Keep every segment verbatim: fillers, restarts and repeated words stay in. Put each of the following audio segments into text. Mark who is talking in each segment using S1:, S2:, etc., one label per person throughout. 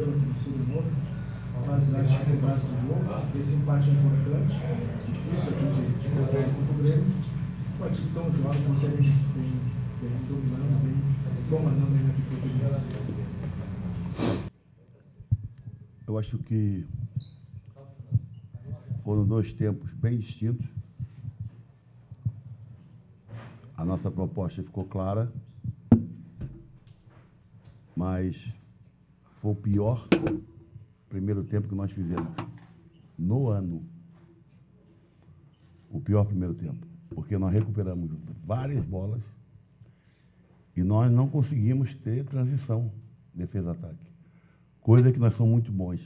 S1: no segundo, as dificuldades do jogo. Esse empate é importante, difícil aqui de, de jogar contra o Grêmio. O time tão jovem, consegue bem, bem dominando, bem comandando aí na equipe.
S2: Eu acho que foram dois tempos bem distintos. A nossa proposta ficou clara, mas foi o pior primeiro tempo que nós fizemos no ano. O pior primeiro tempo, porque nós recuperamos várias bolas e nós não conseguimos ter transição defesa-ataque, coisa que nós somos muito bons.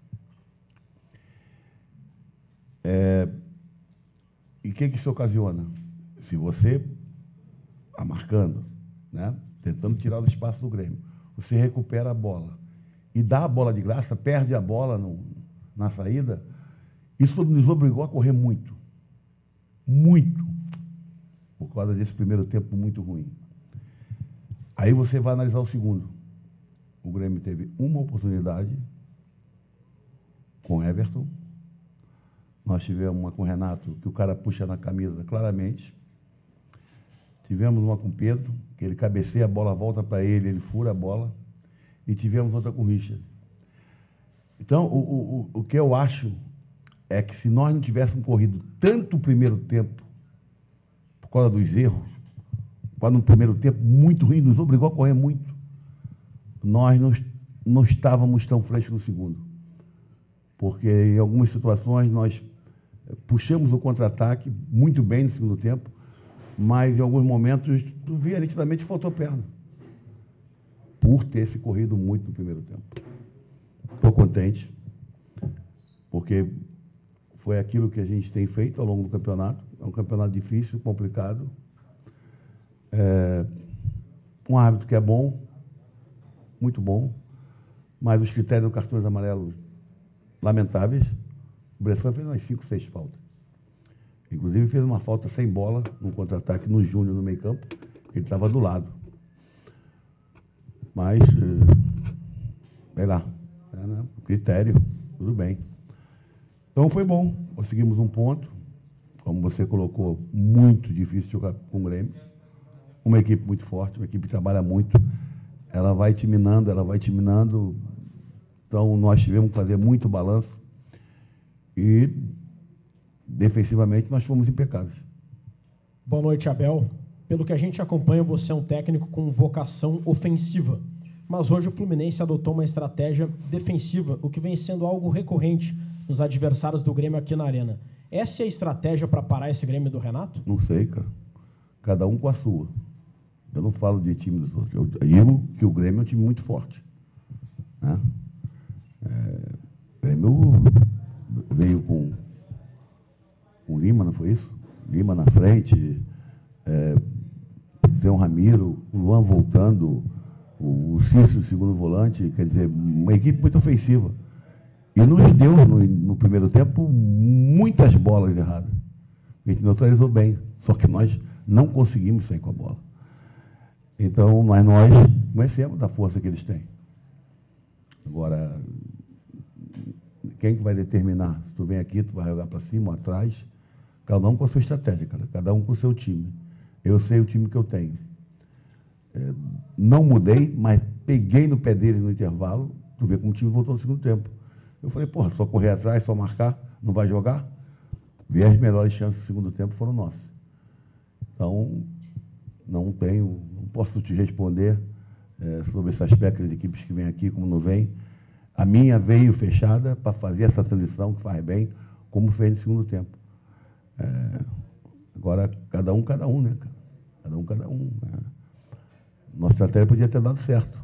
S2: É, e o que, que isso ocasiona? Se você está marcando, né, tentando tirar o espaço do Grêmio, você recupera a bola e dá a bola de graça, perde a bola no, na saída, isso nos obrigou a correr muito. Muito. Por causa desse primeiro tempo muito ruim. Aí você vai analisar o segundo. O Grêmio teve uma oportunidade com o Everton. Nós tivemos uma com o Renato, que o cara puxa na camisa claramente. Tivemos uma com o Pedro, que ele cabeceia a bola, volta para ele, ele fura a bola. E tivemos outra com o Richard. Então, o, o, o que eu acho é que se nós não tivéssemos corrido tanto o primeiro tempo, por causa dos erros, quando no primeiro tempo muito ruim, nos obrigou a correr muito, nós não, não estávamos tão frescos no segundo. Porque em algumas situações nós puxamos o contra-ataque muito bem no segundo tempo, mas em alguns momentos, tu via nitidamente, faltou perna, por ter se corrido muito no primeiro tempo. Estou contente, porque foi aquilo que a gente tem feito ao longo do campeonato. É um campeonato difícil, complicado. É um árbitro que é bom, muito bom, mas os critérios do cartões amarelos lamentáveis. O Bressan fez umas cinco, seis faltas. Inclusive fez uma falta sem bola, num contra-ataque no Júnior, no meio campo, que ele estava do lado. Mas, sei lá, é, né? Critério, tudo bem. Então foi bom, conseguimos um ponto, como você colocou, muito difícil jogar com o Grêmio. Uma equipe muito forte, uma equipe que trabalha muito, ela vai te minando, ela vai te minando. Então nós tivemos que fazer muito balanço e defensivamente nós fomos impecáveis.
S3: Boa noite, Abel. Pelo que a gente acompanha, você é um técnico com vocação ofensiva. Mas hoje o Fluminense adotou uma estratégia defensiva, o que vem sendo algo recorrente nos adversários do Grêmio aqui na Arena. Essa é a estratégia para parar esse Grêmio do Renato?
S2: Não sei, cara. Cada um com a sua. Eu não falo de time dos outros. Eu digo que o Grêmio é um time muito forte. Né? É, o Grêmio veio com o Lima, não foi isso? Lima na frente, é, Zé Ramiro, o Luan voltando, o Cícero, segundo volante, quer dizer, uma equipe muito ofensiva. E nos deu, no, no primeiro tempo, muitas bolas erradas. A gente neutralizou bem, só que nós não conseguimos sair com a bola. Então, mas nós conhecemos da força que eles têm. Agora, quem que vai determinar? Se tu vem aqui, tu vai jogar para cima ou atrás, cada um com a sua estratégia, cara, cada um com o seu time. Eu sei o time que eu tenho. É, não mudei, mas peguei no pé dele no intervalo, tu vê como o time voltou no segundo tempo. Eu falei, porra, só correr atrás, só marcar, não vai jogar? E as melhores chances do segundo tempo foram nossas. Então, não tenho, não posso te responder é, sobre esse aspecto de equipes que vêm aqui, como não vêm. A minha veio fechada para fazer essa transição que faz bem, como fez no segundo tempo. É, agora, cada um, cada um, né, cara? Cada um, cada um. Né? Nossa estratégia podia ter dado certo.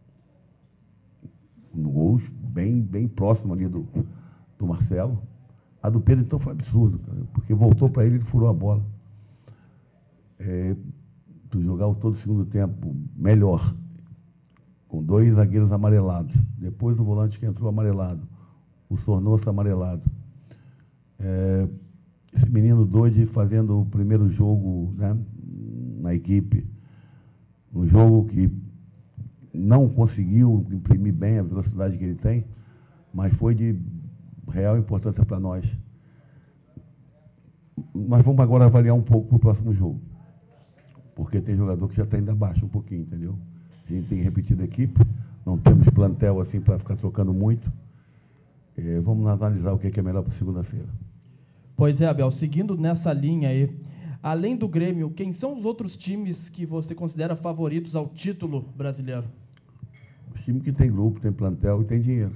S2: No gol, bem, bem próximo ali do, do Marcelo. A do Pedro, então, foi absurdo, cara, porque voltou para ele e ele furou a bola. É, tu jogar todo o segundo tempo melhor, com dois zagueiros amarelados, depois o volante que entrou amarelado, o Sornosa amarelado. É, esse menino doido fazendo o primeiro jogo, né, na equipe, um jogo que não conseguiu imprimir bem a velocidade que ele tem, mas foi de real importância para nós. Nós vamos agora avaliar um pouco para o próximo jogo, porque tem jogador que já está indo abaixo um pouquinho, entendeu? A gente tem repetido a equipe, não temos plantel assim para ficar trocando muito. É, vamos analisar o que é melhor para segunda-feira.
S4: Pois é, Abel, seguindo nessa linha aí, além do Grêmio, quem são os outros times que você considera favoritos ao título brasileiro?
S2: Os times que tem grupo, tem plantel e tem dinheiro.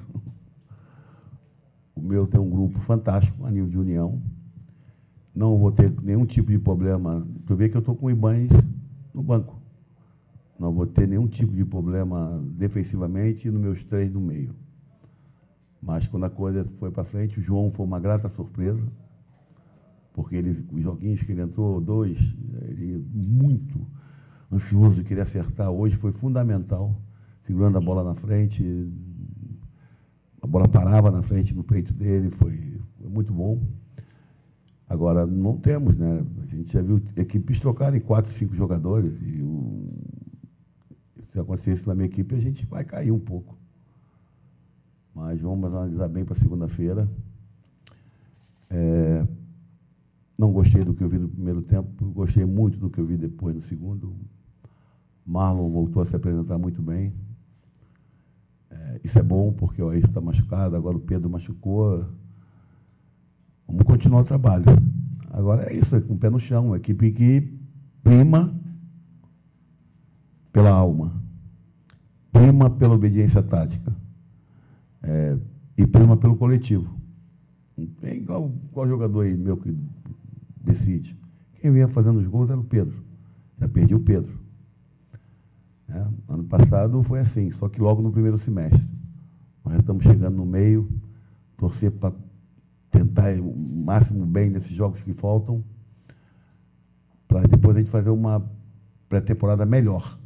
S2: O meu tem um grupo fantástico a nível de união. Não vou ter nenhum tipo de problema. Tu vê que eu estou com o Ibanes no banco. Não vou ter nenhum tipo de problema defensivamente e nos meus três no meio. Mas quando a coisa foi para frente, o João foi uma grata surpresa, porque ele, os joguinhos que ele entrou, dois, ele muito ansioso de querer acertar hoje, foi fundamental, segurando a bola na frente, a bola parava na frente do peito dele, foi, foi muito bom. Agora, não temos, né? A gente já viu equipes trocarem quatro, cinco jogadores, e o, se acontecer isso na minha equipe, a gente vai cair um pouco. Mas vamos analisar bem para segunda-feira. É, não gostei do que eu vi no primeiro tempo, gostei muito do que eu vi depois no segundo. Marlon voltou a se apresentar muito bem. É, isso é bom, porque o Ayrton está machucado, agora o Pedro machucou. Vamos continuar o trabalho. Agora é isso, é com o pé no chão, uma equipe que prima pela alma, prima pela obediência tática. É, e prima pelo coletivo. Não tem igual, igual jogador aí meu que decide. Quem vinha fazendo os gols era o Pedro. Já perdi o Pedro. É, ano passado foi assim, só que logo no primeiro semestre. Nós já estamos chegando no meio, torcer para tentar o máximo bem nesses jogos que faltam, para depois a gente fazer uma pré-temporada melhor.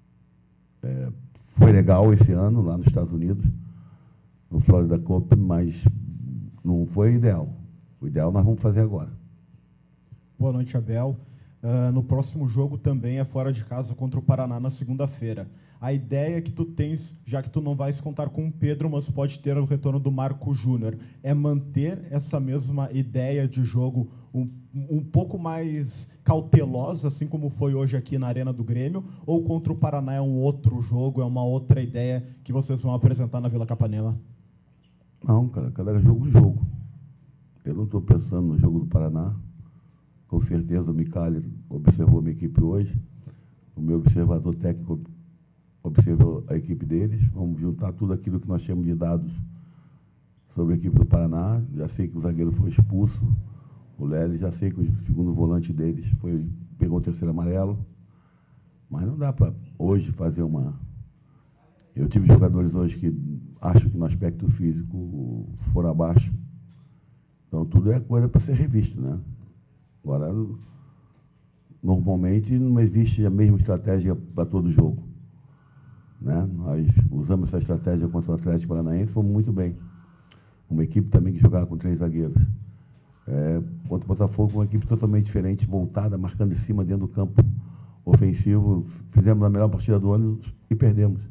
S2: É, foi legal esse ano, lá nos Estados Unidos, no Florida Cup, mas não foi ideal. O ideal nós vamos fazer agora.
S5: Boa noite, Abel. Uh, no próximo jogo também é fora de casa contra o Paraná na segunda-feira. A ideia que tu tens, já que tu não vais contar com o Pedro, mas pode ter o retorno do Marco Júnior, é manter essa mesma ideia de jogo um, um pouco mais cautelosa, assim como foi hoje aqui na Arena do Grêmio, ou contra o Paraná é um outro jogo, é uma outra ideia que vocês vão apresentar na Vila Capanema?
S2: Não, cara, cada jogo é jogo. Eu não estou pensando no jogo do Paraná. Com certeza o Micali observou a minha equipe hoje. O meu observador técnico observou a equipe deles. Vamos juntar tudo aquilo que nós temos de dados sobre a equipe do Paraná. Já sei que o zagueiro foi expulso, o Lélio, já sei que o segundo volante deles foi, pegou o terceiro amarelo. Mas não dá para hoje fazer uma... Eu tive jogadores hoje que acho que no aspecto físico foram abaixo. Então, tudo é coisa para ser revisto, né? Agora, normalmente, não existe a mesma estratégia para todo jogo. Né? Nós usamos essa estratégia contra o Atlético Paranaense, fomos muito bem. Uma equipe também que jogava com três zagueiros. É, contra o Botafogo, uma equipe totalmente diferente, voltada, marcando em cima, dentro do campo ofensivo. Fizemos a melhor partida do ano e perdemos.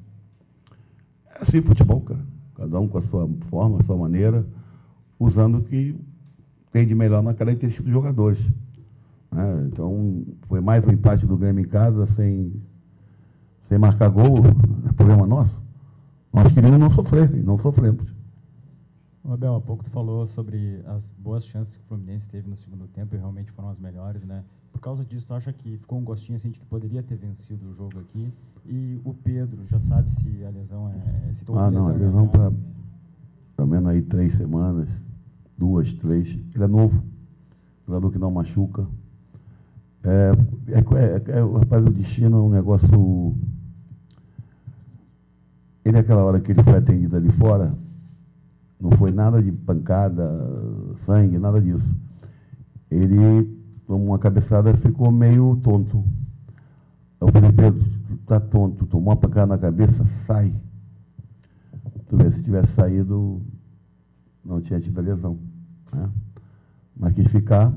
S2: É assim futebol, cara. Cada um com a sua forma, a sua maneira, usando o que tem de melhor na característica dos jogadores. É, então, foi mais um empate do Grêmio em casa, sem, sem marcar gol, é problema nosso. Nós queríamos não sofrer, e não sofremos.
S6: Abel, há pouco tu falou sobre as boas chances que o Fluminense teve no segundo tempo, e realmente foram as melhores, né? Por causa disso, tu acha que ficou um gostinho assim de que poderia ter vencido o jogo aqui? E o Pedro, já sabe se a lesão é... Se
S2: ah, não, a lesão para pelo menos aí três semanas, duas, três. Ele é novo, jogador que não machuca. É, é, é, é, rapaz, o destino é um negócio... Ele, naquela hora que ele foi atendido ali fora, não foi nada de pancada, sangue, nada disso. Ele tomou uma cabeçada e ficou meio tonto. Eu falei, Pedro, tu tá tonto, tomou uma pancada na cabeça, sai. Tu vê, se tivesse saído, não tinha tido a lesão. Né? Mas quis ficar,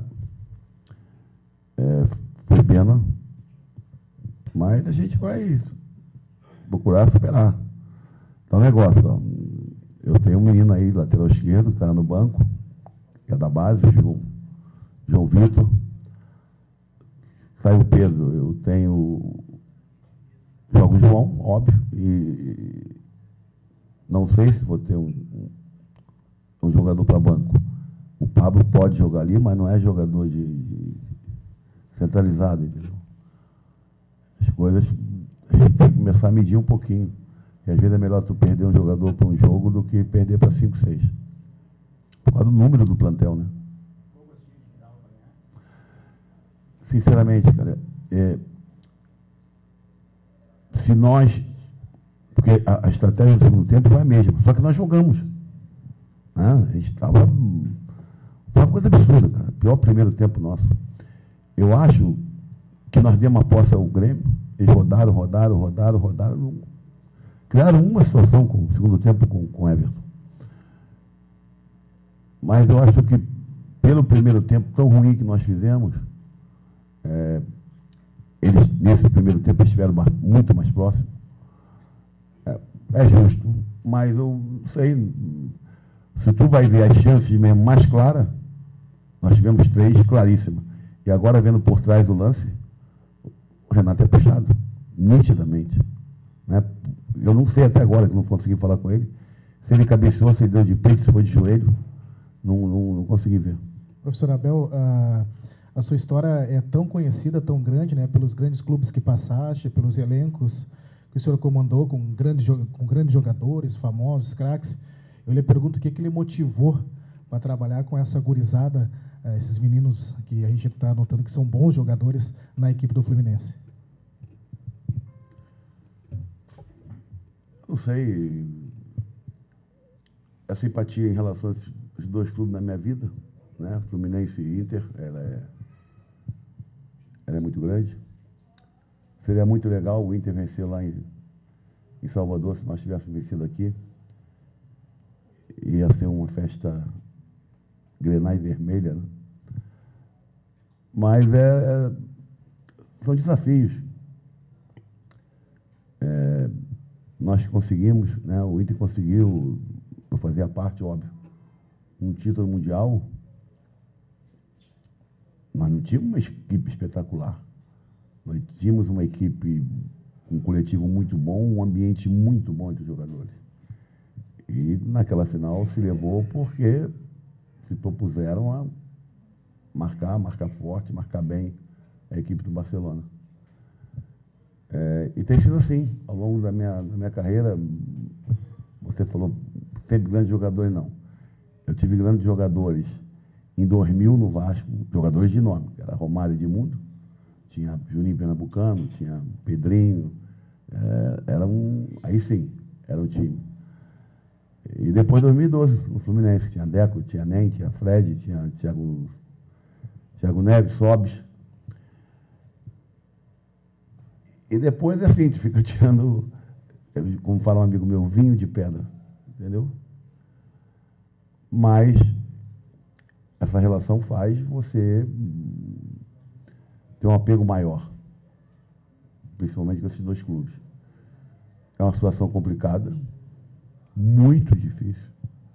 S2: é, foi pena, mas a gente vai, procurar superar. Então, negócio, ó, eu tenho um menino aí, lateral esquerdo, que está no banco, que é da base, João, João Vitor. Sai o Pedro, eu tenho... Jogo o João, óbvio, e não sei se vou ter um, um jogador para banco. O Pablo pode jogar ali, mas não é jogador de, de centralizado, entendeu? As coisas a gente tem que começar a medir um pouquinho. Porque às vezes é melhor tu perder um jogador para um jogo do que perder para cinco, seis. Por causa do número do plantel, né? Sinceramente, cara, é, se nós... Porque a, a estratégia do segundo tempo foi a mesma, só que nós jogamos. Né? A gente estava... Foi uma coisa absurda, cara. Pior primeiro tempo nosso. Eu acho que nós demos uma posse ao Grêmio, eles rodaram, rodaram, rodaram, rodaram, não... criaram uma situação com o segundo tempo com o Everton. Mas eu acho que, pelo primeiro tempo tão ruim que nós fizemos, é, eles, nesse primeiro tempo, estiveram muito mais próximos. É, é justo, mas eu não sei, se tu vai ver as chances mesmo mais claras, nós tivemos três claríssimas. E agora, vendo por trás do lance, o Renato é puxado, nitidamente. Né? Eu não sei até agora, que não consegui falar com ele, se ele cabeceou, se ele deu de peito, se foi de joelho, não, não, não consegui ver.
S1: Professor Abel, a, a sua história é tão conhecida, tão grande, né, pelos grandes clubes que passaste, pelos elencos que o senhor comandou com grandes, com grandes jogadores, famosos, craques. Eu lhe pergunto o que, que lhe motivou para trabalhar com essa gurizada, esses meninos que a gente está notando que são bons jogadores na equipe do Fluminense.
S2: Não sei, a simpatia em relação a esses dois clubes na minha vida, né? Fluminense e Inter, ela é, ela é muito grande. Seria muito legal o Inter vencer lá em, em Salvador, se nós tivéssemos vencido aqui. Ia ser uma festa grenai vermelha, né? Mas é, é, são desafios. É, nós conseguimos, né, o Inter conseguiu, eu fazia parte, óbvio, um título mundial. Nós não tínhamos uma equipe espetacular. Nós tínhamos uma equipe, um coletivo muito bom, um ambiente muito bom entre os jogadores. E naquela final se levou porque se propuseram a marcar, marcar forte, marcar bem a equipe do Barcelona. É, e tem sido assim, ao longo da minha, da minha carreira. Você falou sempre grandes jogadores, não. Eu tive grandes jogadores em dois mil no Vasco, jogadores de nome, que era Romário Edmundo, tinha Juninho Pernambucano, tinha Pedrinho, é, era um, aí sim, era um time. E depois, dois mil e doze, no Fluminense, tinha Deco, tinha Nem, tinha Fred, tinha Thiago, Thiago Neves, Sobis. E depois, assim, a gente fica tirando, como fala um amigo meu, vinho de pedra, entendeu? Mas essa relação faz você ter um apego maior, principalmente com esses dois clubes. É uma situação complicada, muito difícil.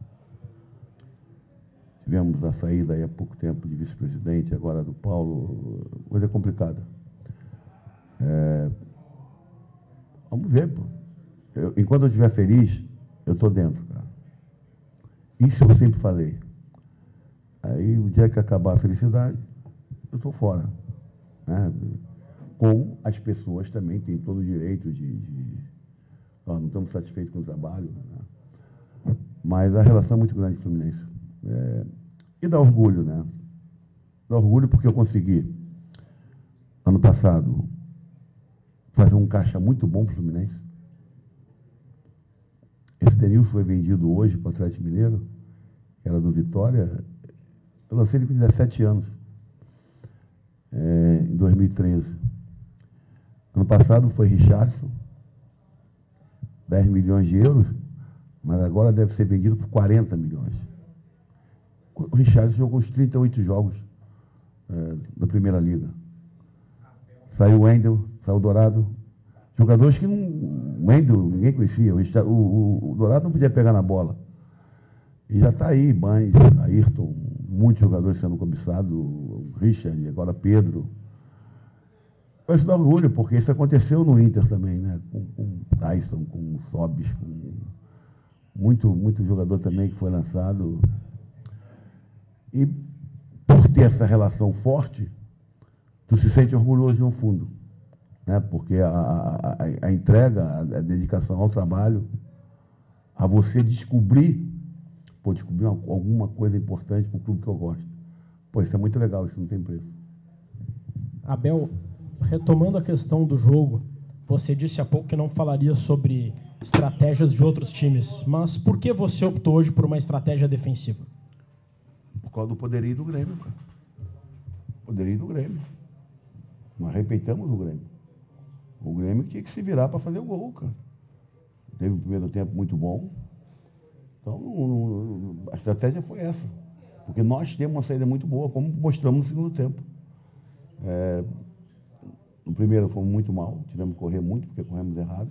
S2: Tivemos a saída aí há pouco tempo de vice-presidente, agora do Paulo, coisa complicada. É, vamos ver, pô. Eu, enquanto eu estiver feliz, eu estou dentro, cara. Isso eu sempre falei. Aí, o dia que acabar a felicidade, eu estou fora. Né? Com as pessoas também, têm todo o direito de... de ó, não estamos satisfeitos com o trabalho. Né? Mas a relação é muito grande com o Fluminense. É, e dá orgulho, né? Dá orgulho porque eu consegui, ano passado, fazer um caixa muito bom para o Fluminense. Esse Denilson foi vendido hoje para o Atlético Mineiro, que era do Vitória. Eu lancei ele com dezessete anos, é, em dois mil e treze. Ano passado foi Richarlison, dez milhões de euros, mas agora deve ser vendido por quarenta milhões. O Richarlison jogou os trinta e oito jogos é, da Primeira Liga. Saiu o Wendel, saiu o Dourado, Jogadores que não, o Wendel, ninguém conhecia. O, o, o Dourado não podia pegar na bola. E já está aí, Banes, Ayrton, muitos jogadores sendo cobiçados, o Richard, agora Pedro. Eu isso dá orgulho, porque isso aconteceu no Inter também, né? Com o Tyson, com o Sobis, com muito, muito jogador também que foi lançado. E por ter essa relação forte, tu se sente orgulhoso no fundo, né? Porque a, a, a entrega, a, a dedicação ao trabalho, a você descobrir, pô, descobrir uma, alguma coisa importante para o clube que eu gosto. Pô, isso é muito legal, isso não tem preço.
S3: Abel, retomando a questão do jogo, você disse há pouco que não falaria sobre estratégias de outros times, mas por que você optou hoje por uma estratégia defensiva?
S2: Por causa do poderio do Grêmio, cara. Poderio do Grêmio. Nós respeitamos o Grêmio. O Grêmio tinha que se virar para fazer o gol, cara. Teve um primeiro tempo muito bom. Então, não, não, a estratégia foi essa. Porque nós temos uma saída muito boa, como mostramos no segundo tempo. É, no primeiro fomos muito mal, tivemos que correr muito, porque corremos errado.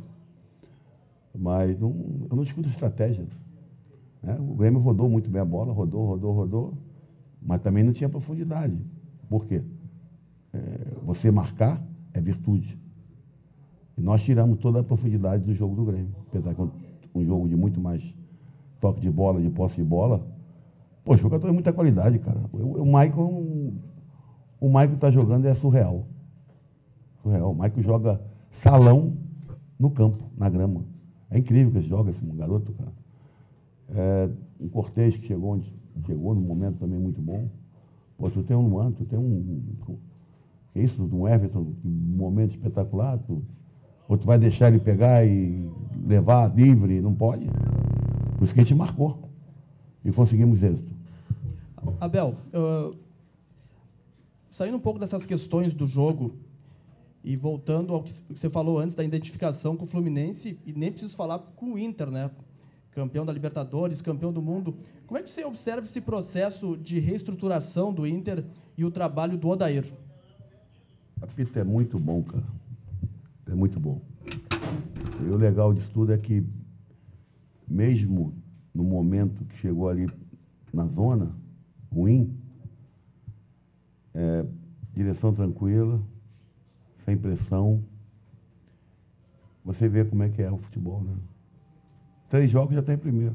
S2: Mas não, eu não discuto estratégia. Né? O Grêmio rodou muito bem a bola, rodou, rodou, rodou, mas também não tinha profundidade. Por quê? É, você marcar é virtude. E nós tiramos toda a profundidade do jogo do Grêmio. Apesar que é um jogo de muito mais toque de bola, de posse de bola. Pô, o jogador é muita qualidade, cara. O, o Maicon, o Maicon está jogando é surreal. Surreal. O Maicon joga salão no campo, na grama. É incrível que ele joga, esse garoto, cara. É, um Cortez que chegou, onde, chegou num momento também muito bom. Pô, tu tem um Luan, tu tem um... Que isso, um Everton, um momento espetacular. Tu, ou tu vai deixar ele pegar e levar livre, não pode. Por isso que a gente marcou. E conseguimos êxito.
S4: Abel, uh, saindo um pouco dessas questões do jogo e voltando ao que você falou antes da identificação com o Fluminense, e nem preciso falar com o Inter, né? Campeão da Libertadores, campeão do mundo. Como é que você observa esse processo de reestruturação do Inter e o trabalho do Odair?
S2: A Pita é muito bom, cara. É muito bom. E o legal disso tudo é que, mesmo no momento que chegou ali na zona ruim, é, direção tranquila, sem pressão, você vê como é que é o futebol, né? Três jogos já está em primeiro.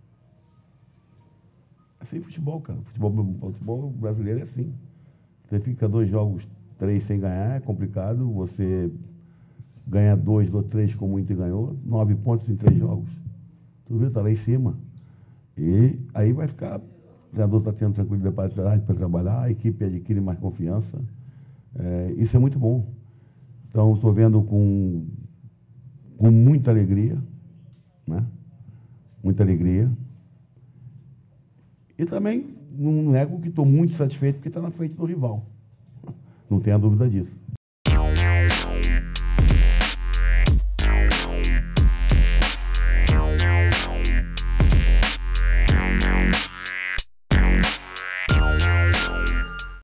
S2: É assim futebol, cara. Futebol, futebol brasileiro é assim. Você fica dois jogos, três sem ganhar, é complicado. Você ganha dois ou três como o Inter ganhou, nove pontos em três jogos. Tu viu? Está lá em cima. E aí vai ficar, o treinador está tendo tranquilidade para trabalhar, a equipe adquire mais confiança. É, isso é muito bom. Então, estou vendo com, com muita alegria, né? Muita alegria. E também não nego que estou muito satisfeito porque está na frente do rival. Não tenha dúvida disso.